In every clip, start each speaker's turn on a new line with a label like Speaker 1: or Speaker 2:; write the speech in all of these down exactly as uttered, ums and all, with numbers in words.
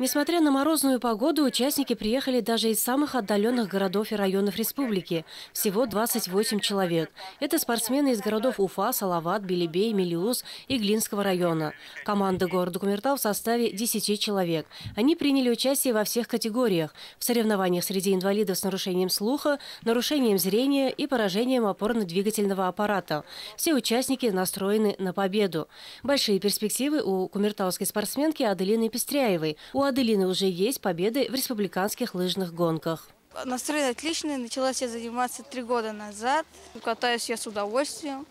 Speaker 1: Несмотря на морозную погоду, участники приехали даже из самых отдаленных городов и районов республики. Всего двадцать восемь человек. Это спортсмены из городов Уфа, Салават, Белебей, Мелеуз и Глинского района. Команда города Кумертау в составе десяти человек. Они приняли участие во всех категориях. В соревнованиях среди инвалидов с нарушением слуха, нарушением зрения и поражением опорно-двигательного аппарата. Все участники настроены на победу. Большие перспективы у кумертауской спортсменки Аделины Пестряевой. У Аделины уже есть победы в республиканских лыжных гонках.
Speaker 2: Настроение отличное. Начала я заниматься три года назад. Катаюсь я с удовольствием.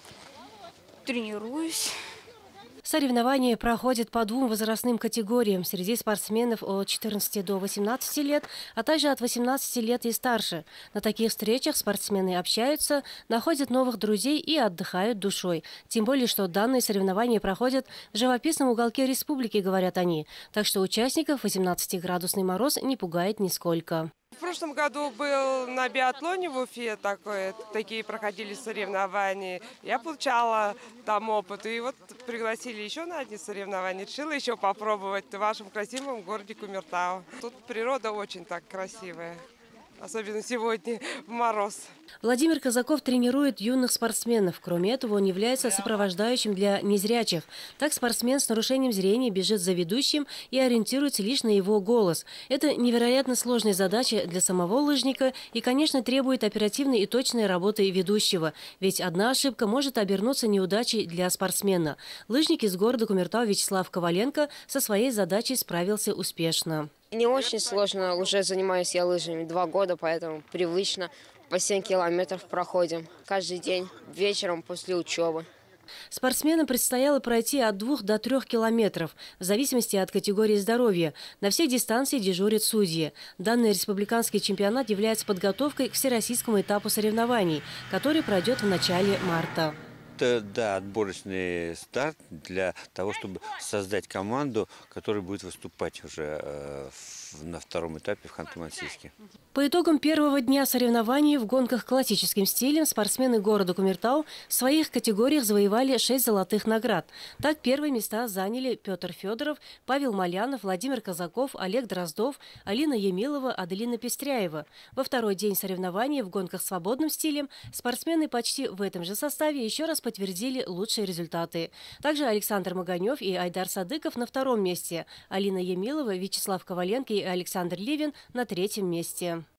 Speaker 2: Тренируюсь.
Speaker 1: Соревнования проходят по двум возрастным категориям среди спортсменов от четырнадцати до восемнадцати лет, а также от восемнадцати лет и старше. На таких встречах спортсмены общаются, находят новых друзей и отдыхают душой. Тем более, что данные соревнования проходят в живописном уголке республики, говорят они. Так что участников восемнадцатиградусный мороз не пугает нисколько.
Speaker 3: В прошлом году был на биатлоне в Уфе такое, такие проходили соревнования. Я получала там опыт. И вот пригласили еще на одни соревнования. Решила еще попробовать в вашем красивом городе Кумертау. Тут природа очень так красивая. Особенно сегодня в мороз.
Speaker 1: Владимир Казаков тренирует юных спортсменов. Кроме этого, он является сопровождающим для незрячих. Так спортсмен с нарушением зрения бежит за ведущим и ориентируется лишь на его голос. Это невероятно сложная задача для самого лыжника и, конечно, требует оперативной и точной работы ведущего. Ведь одна ошибка может обернуться неудачей для спортсмена. Лыжник из города Кумертау Вячеслав Коваленко со своей задачей справился успешно.
Speaker 4: Не очень сложно, уже занимаюсь я лыжами два года, поэтому привычно. По семь километров проходим каждый день, вечером после учебы.
Speaker 1: Спортсменам предстояло пройти от двух до трех километров, в зависимости от категории здоровья. На всех дистанциях дежурят судьи. Данный республиканский чемпионат является подготовкой к всероссийскому этапу соревнований, который пройдет в начале марта.
Speaker 5: Это, да, отборочный старт для того, чтобы создать команду, которая будет выступать уже э, в, на втором этапе в Ханты-Мансийске.
Speaker 1: По итогам первого дня соревнований в гонках классическим стилем спортсмены города Кумертау в своих категориях завоевали шесть золотых наград. Так первые места заняли Петр Федоров, Павел Малянов, Владимир Казаков, Олег Дроздов, Алина Емилова, Аделина Пестряева. Во второй день соревнований в гонках свободным стилем спортсмены почти в этом же составе еще раз подтвердили лучшие результаты. Также Александр Маганев и Айдар Садыков на втором месте, Алина Емилова, Вячеслав Коваленко и Александр Ливин на третьем месте.